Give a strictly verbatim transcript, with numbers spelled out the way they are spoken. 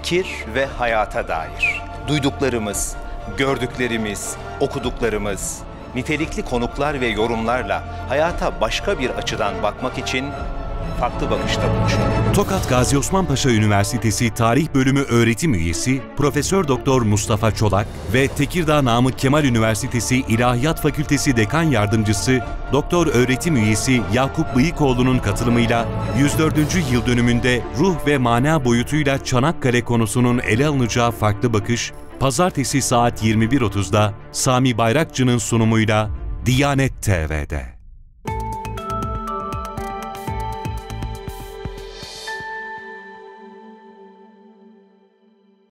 fikir ve hayata dair. Duyduklarımız, gördüklerimiz, okuduklarımız, nitelikli konuklar ve yorumlarla hayata başka bir açıdan bakmak için farklı bakışta buluşalım. Tokat Gazi Osman Paşa Üniversitesi Tarih Bölümü öğretim üyesi Profesör Doktor Mustafa Çolak ve Tekirdağ Namık Kemal Üniversitesi İlahiyat Fakültesi Dekan Yardımcısı Doktor öğretim üyesi Yakup Bıyıkoğlu'nun katılımıyla yüz dördüncü yıl dönümünde ruh ve mana boyutuyla Çanakkale konusunun ele alınacağı farklı bakış, Pazartesi saat yirmi bir otuzda Sami Bayrakçı'nın sunumuyla Diyanet T V'de.